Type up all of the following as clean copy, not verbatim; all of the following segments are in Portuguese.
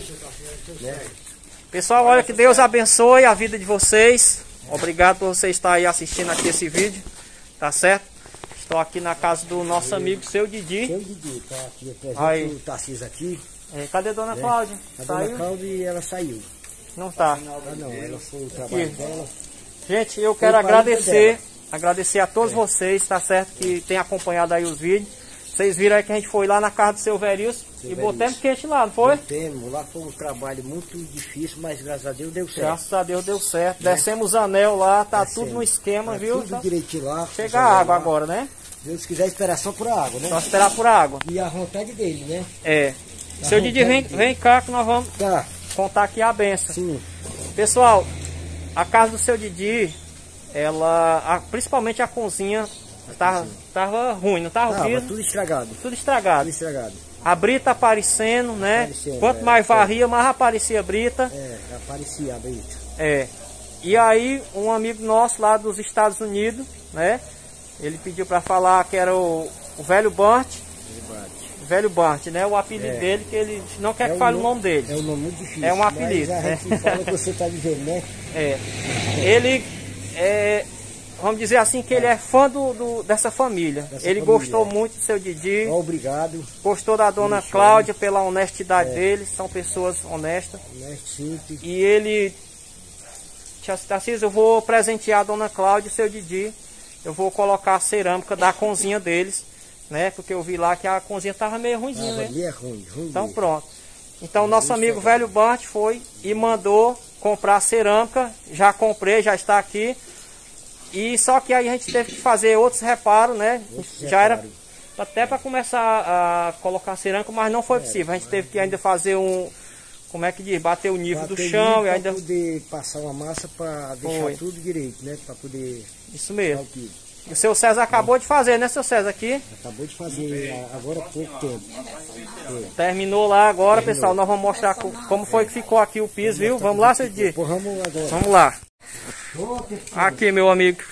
né? Pessoal, olha, que Deus abençoe a vida de vocês. Obrigado por você estar aí assistindo aqui esse vídeo, tá certo? Estou aqui na casa do nosso amigo, seu Didi. Seu Didi, tá aqui, aí. o Tarcísio aqui. Cadê a dona Cláudia? A dona Cláudia, ela saiu. Não tá. Não, ela foi o trabalho dela. Gente, eu quero agradecer a todos vocês, tá certo? Que tem acompanhado aí os vídeos. Vocês viram aí que a gente foi lá na casa do seu Verilson e botamos quente lá, não foi? Botemos, lá foi um trabalho muito difícil, mas graças a Deus deu certo. Graças a Deus deu certo. Né? Descemos os anel lá, tá tudo no esquema, viu? Tudo então, direitinho lá. Chega a água lá. Agora, né? Deus quiser esperar só por água, né? Só esperar por água. E a vontade dele, né? É. Seu Didi, vem cá que nós vamos contar aqui a benção. Sim. Pessoal, a casa do seu Didi, principalmente a cozinha, tava ruim, não tava vindo? Tudo estragado. Tudo estragado. Tudo estragado. A brita aparecendo, né? Quanto mais varria, mais aparecia a brita. Aparecia a brita. E aí, um amigo nosso lá dos Estados Unidos, né? Ele pediu para falar que era o velho Bart. Velho Bart, né? O apelido dele, que ele não quer que fale o nome dele. É um nome muito difícil. É um apelido, mas a gente fala que você tá dizendo, né? Ele vamos dizer assim que ele é fã dessa família. Ele gostou muito do seu Didi. Obrigado. Gostou da dona Cláudia pela honestidade deles. São pessoas honestas. Simples. E ele... Tarcísio, eu vou presentear a dona Cláudia e o seu Didi. Eu vou colocar a cerâmica da cozinha deles, né? Porque eu vi lá que a cozinha tava meio ruimzinha, né? Ruim. Então pronto. Então nosso amigo velho Bart foi e mandou comprar a cerâmica. Já comprei, já está aqui. E só que aí a gente teve que fazer outros reparos, né? Já era até para começar a colocar cerâmica, mas não foi possível. A gente teve que ainda fazer como é que diz? Bater o nível do chão e ainda poder passar uma massa para deixar tudo direito, né? Para poder... Isso mesmo. O seu César acabou de fazer, né, seu César, aqui? Acabou de fazer agora há pouco tempo. Terminou lá agora, pessoal. Nós vamos mostrar como foi que ficou aqui o piso, viu? Vamos lá, seu Didi? Vamos lá. Aqui, meu amigo.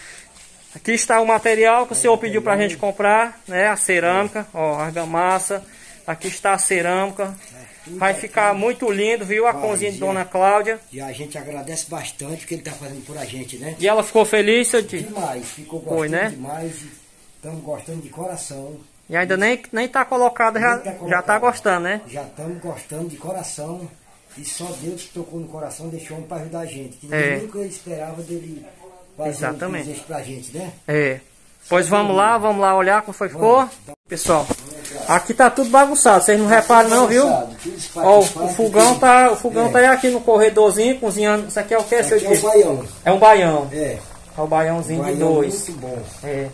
Aqui está o material que o senhor pediu pra gente comprar, né? A cerâmica, ó, a argamassa. Aqui está a cerâmica. Vai ficar muito lindo, viu? A cozinha de dona Cláudia. E a gente agradece bastante o que ele está fazendo por a gente, né? E ela ficou feliz, seu Didi? Demais, ficou gostando demais. Estamos gostando de coração. E ainda nem tá colocada, já tá gostando, né? Já estamos gostando de coração. E só Deus que tocou no coração deixou um para ajudar a gente. Que nunca esperava dele fazer isso pra gente, né? Pois vamos lá olhar como foi que ficou. Pessoal, aqui tá tudo bagunçado, vocês não reparam não, viu? Ó, o fogão tá aqui no corredorzinho, cozinhando. Isso aqui é o que, seu Didi? É um baião. É um baião. É o baiãozinho de 2. Muito bom.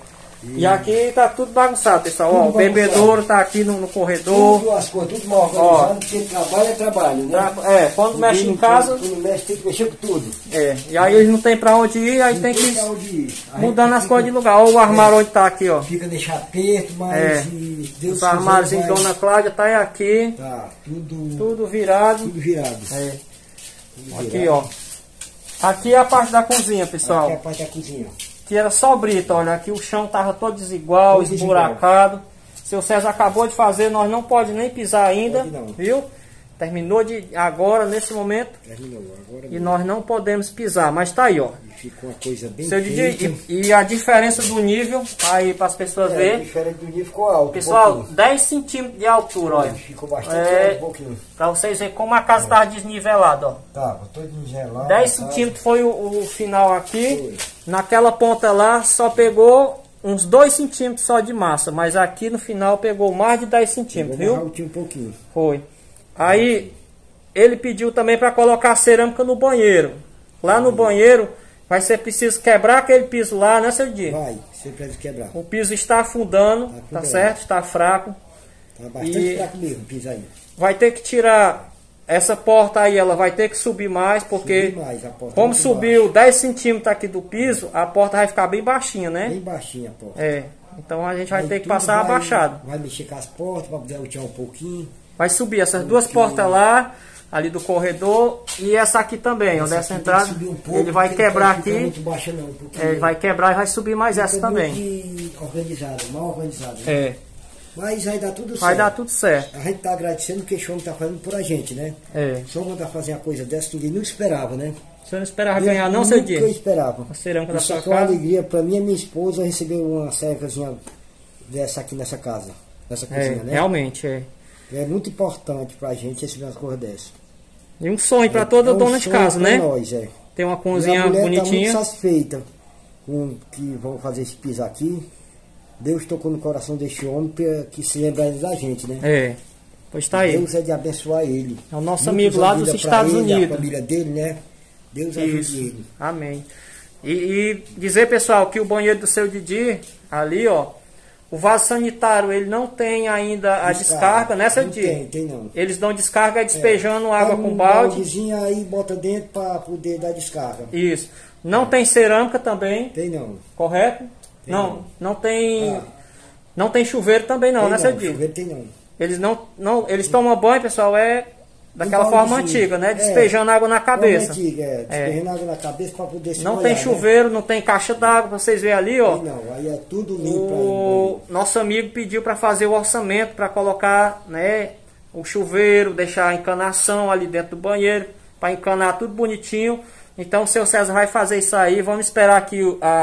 E aqui tá tudo bagunçado, pessoal. Ó, o bebedouro tá aqui no corredor. Tudo, as coisas, tudo mal organizado, porque trabalho é trabalho, né? Quando mexe em casa... Quando mexe tem que mexer com tudo. E aí eles não tem pra onde ir, aí tem que ir mudando as coisas de lugar. Olha o armário onde tá aqui, ó. Fica deixar perto, mas... Os armários de dona Cláudia tá aqui. Tá, tudo virado. Tudo virado. Aqui, ó. Aqui é a parte da cozinha, pessoal. Aqui é a parte da cozinha. Que era só brita, olha, aqui o chão tava todo desigual, esburacado. Seu César acabou de fazer, nós não pode nem pisar ainda, viu? Terminou agora, nesse momento. Terminou agora. E nós não podemos pisar, mas tá aí, ó. Ficou uma coisa bem e a diferença do nível, aí para as pessoas verem. A diferença do nível ficou alto. Pessoal, 10 centímetros de altura, olha. Ficou bastante alto, um pouquinho. Para vocês verem como a casa estava desnivelada, ó. Tava todo desnivelado. 10 centímetros foi o final aqui. Naquela ponta lá só pegou uns 2 centímetros só de massa, mas aqui no final pegou mais de 10 centímetros, viu? Um pouquinho. Foi. Aí ele pediu também para colocar a cerâmica no banheiro. Lá no banheiro vai ser preciso quebrar aquele piso lá, né, seu Didi? Vai, você precisa quebrar. O piso está afundando, tá certo? Está fraco. Tá bastante fraco mesmo o piso aí. Vai ter que tirar essa porta aí, ela vai ter que subir mais, porque como subiu 10 centímetros aqui do piso, a porta vai ficar bem baixinha, né? Bem baixinha a porta. Então a gente vai ter que passar abaixado. Vai mexer com as portas para poder tirar um pouquinho. Vai subir essas duas portas lá, ali do corredor, e essa aqui também, onde essa entrada, ele vai quebrar aqui, ele vai quebrar e vai subir mais essa também. Organizado, mal organizado. Né? Mas vai dar tudo certo. Vai dar tudo certo. A gente tá agradecendo porque o homem tá fazendo por a gente, né? Se o homem tá fazendo uma coisa dessa, ninguém não esperava, né? Você não esperava ganhar não, seu dia? Eu esperava. A cerâmica da sua casa. Isso é uma alegria para mim e minha esposa receber uma cercazinha dessa aqui nessa casa. Nessa cozinha, né? Realmente, é. É muito importante pra gente receber uma coisa dessa. E um sonho para toda dona de casa, né? Nós, Ter uma cozinha bonitinha. Tá muito satisfeita com que vão fazer esse piso aqui. Deus tocou no coração deste homem para que se lembre da gente, né? Pois tá aí. Deus é de abençoar ele. É o nosso amigo lá dos Estados Unidos. A família dele, né? Deus ajude ele. Amém. E dizer, pessoal, que o banheiro do seu Didi, ali, ó, o vaso sanitário, ele não tem ainda a descarga, né, seu Didi? Tem não. Eles dão descarga despejando água com balde. Aí bota dentro para poder dar descarga. Isso. Não tem cerâmica também? Tem não. Correto? Não tem. Não tem chuveiro também não, né, seu Didi? Chuveiro tem não. Eles tomam banho, pessoal, daquela forma antiga, né? Despejando água na cabeça. Despejando água na cabeça para poder se Não tem chuveiro, não tem caixa d'água, pra vocês verem ali, ó. Não, aí é tudo limpo. O nosso amigo pediu para fazer o orçamento para colocar, né, o chuveiro, deixar a encanação ali dentro do banheiro, para encanar tudo bonitinho. Então o seu César vai fazer isso aí. Vamos esperar aqui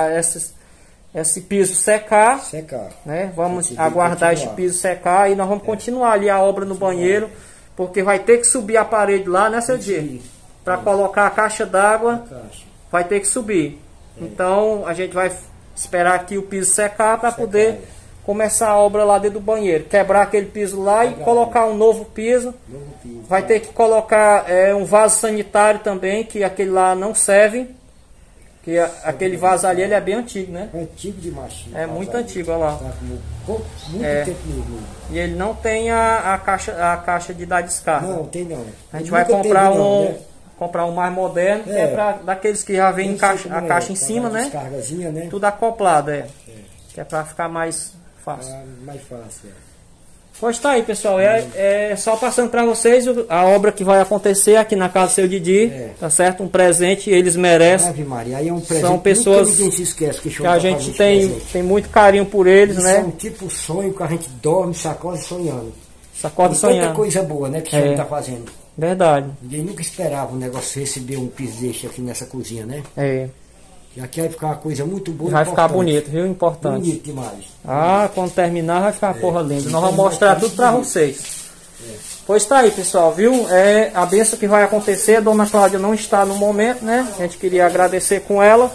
esse piso secar. Né? Vamos aguardar esse piso secar e nós vamos continuar ali a obra no banheiro, porque vai ter que subir a parede lá, né, seu dia? Para colocar a caixa d'água, vai ter que subir. Então a gente vai esperar aqui o piso secar para poder começar a obra lá dentro do banheiro. Quebrar aquele piso lá e colocar um novo piso. Vai ter que colocar um vaso sanitário também, que aquele lá não serve. Que aquele vaso ali, ele é bem antigo, né? É antigo demais. É muito antigo, olha lá. Muito tempo mesmo. E ele não tem a caixa de dar descarga. Não, tem não. A gente vai comprar comprar um mais moderno, que é para daqueles que já vem a caixa em cima, né? Descargazinha, né? Tudo acoplado, que é para ficar mais fácil. Mais fácil, Pois tá aí, pessoal. Só passando para vocês a obra que vai acontecer aqui na casa do seu Didi, tá certo? Um presente, eles merecem. Ave Maria, aí é um presente. São pessoas ninguém se esquece que a gente tem muito carinho por eles, né? É um tipo sonho que a gente dorme, sacode sonhando. Sacode sonhando. Tanta coisa boa, né, que o senhor tá fazendo. Verdade. Ninguém nunca esperava um negócio receber um piso desse aqui nessa cozinha, né? E aqui vai ficar uma coisa muito boa. Vai ficar bonito, viu? Importante. Bonito demais. Quando terminar vai ficar uma porra linda. Nós vamos mostrar tudo pra vocês. Pois tá aí, pessoal, viu? A bênção que vai acontecer. A dona Cláudia não está no momento, né? A gente queria agradecer com ela.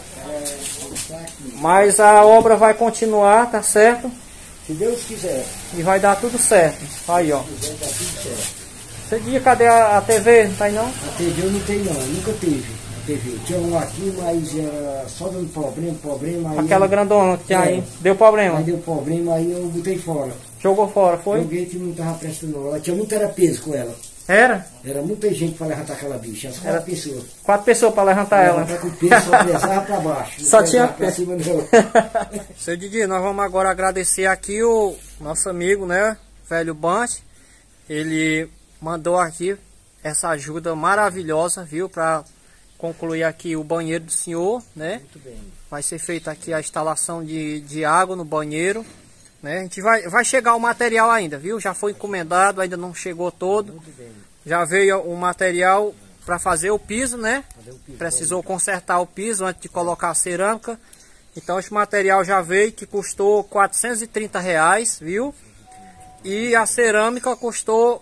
Mas a obra vai continuar, tá certo? Se Deus quiser. E vai dar tudo certo. Aí, ó. Você diz, cadê a TV? Não tá aí não? A TV eu não tenho não, nunca teve. Tinha um aqui, mas era só dando problema. Aí aquela grandona que tinha aí, deu problema. Aí deu problema, aí eu botei fora. Jogou fora, foi? Joguei que não estava prestando não. Ela tinha muito peso com ela. Era? Era muita gente para levantar aquela bicha, as 4 pessoas. 4 pessoas para levantar ela. Com o peso, só pesava para baixo. Só tinha para cima não. Seu Didi, nós vamos agora agradecer aqui o nosso amigo, né, velho Bante. Ele mandou aqui essa ajuda maravilhosa, viu, para concluir aqui o banheiro do senhor, né? Muito bem. Vai ser feita aqui a instalação de água no banheiro, né? A gente vai chegar o material ainda, viu? Já foi encomendado, ainda não chegou todo. Muito bem. Já veio o material para fazer o piso, né? Precisou consertar o piso antes de colocar a cerâmica. Então esse material já veio, que custou R$430, viu? E a cerâmica custou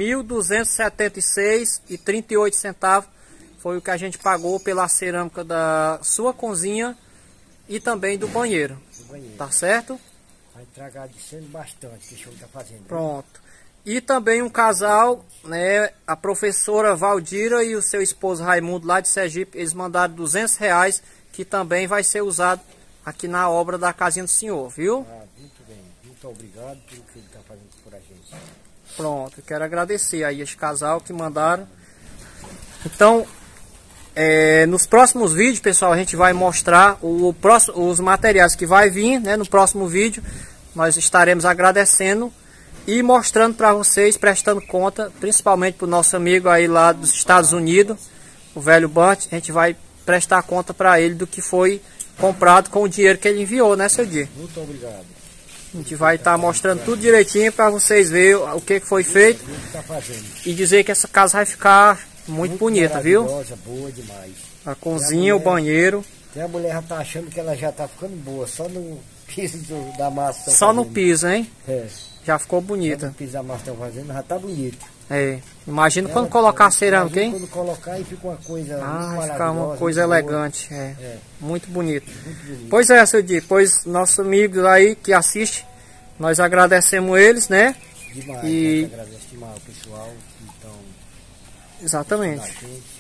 R$1.276,38. Foi o que a gente pagou pela cerâmica da sua cozinha e também do banheiro. Tá certo? Vai tragar de sendo bastante que o senhor tá fazendo. Pronto. E também um casal, né? A professora Valdira e o seu esposo Raimundo lá de Sergipe, eles mandaram R$200, que também vai ser usado aqui na obra da casinha do senhor, viu? Muito bem. Muito obrigado pelo que ele tá fazendo por a gente. Pronto, eu quero agradecer aí esse casal que mandaram. Então, nos próximos vídeos, pessoal, a gente vai mostrar os materiais que vai vir, né? No próximo vídeo, nós estaremos agradecendo e mostrando para vocês, prestando conta, principalmente para o nosso amigo aí lá dos Estados Unidos, o velho Bante. A gente vai prestar conta para ele do que foi comprado com o dinheiro que ele enviou, né, seu Di? Muito obrigado. A gente vai estar mostrando tudo direitinho para vocês verem o que foi feito. E dizer que essa casa vai ficar muito bonita, viu? Boa demais. A cozinha, o banheiro. A mulher já tá achando que ela já tá ficando boa, só no piso da massa. Só no piso, hein? É. Já ficou bonita. No piso da massa estão fazendo, já tá bonito. É. Imagina quando colocar a cerâmica, hein? Quando colocar e fica uma coisa fica uma coisa elegante. É. Muito bonito. Muito bonito. Pois é, seu Di, pois nossos amigos aí que assistem, nós agradecemos eles, né? Demais, e agradecemos demais o pessoal. Então, exatamente.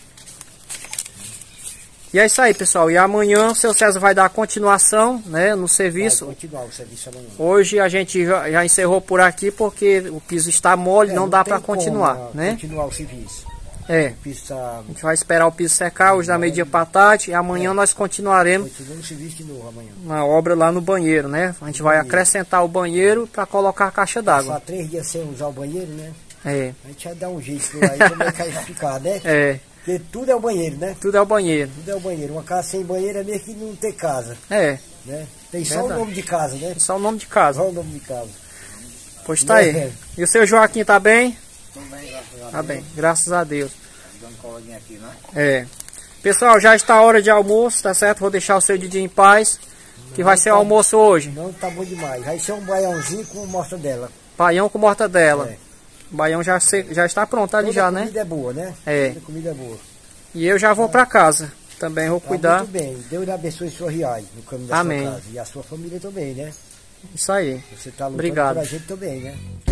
E é isso aí, pessoal. E amanhã o seu César vai dar continuação, né, no serviço. Vai continuar o serviço amanhã. Hoje a gente já encerrou por aqui porque o piso está mole, não dá para continuar, né? Continuar o serviço. É. O piso tá... A gente vai esperar o piso secar hoje da meio-dia para tarde e amanhã nós continuaremos o serviço de novo amanhã. Na obra lá no banheiro, né? A gente vai acrescentar o banheiro para colocar a caixa d'água. Só 3 dias sem usar o banheiro, né? É. A gente vai dar um jeito por aí, como é que vai ficar, né? É. Porque tudo é o banheiro, né? Tudo é o banheiro. Tudo é o banheiro. Uma casa sem banheiro é mesmo que não ter casa. É. Né? Tem só o nome de casa, né? Só o nome de casa. Só o nome de casa. Pois tá aí. E o seu Joaquim tá bem? Tô bem, graças a Deus. Tá bem, graças a Deus. Dando coladinha aqui, né? É. Pessoal, já está a hora de almoço, tá certo? Vou deixar o seu Didi em paz. Que vai ser o almoço hoje. Não, tá bom demais. Vai ser um baiãozinho com mortadela. Baião com mortadela. É. O baião já está pronto ali já, né? A comida é boa, né? É. A comida é boa. E eu já vou para casa. Também vou cuidar. Muito bem. Deus abençoe suas reais no caminho da sua casa. E a sua família também, né? Isso aí. Você tá lutando Obrigado. pra gente também, né?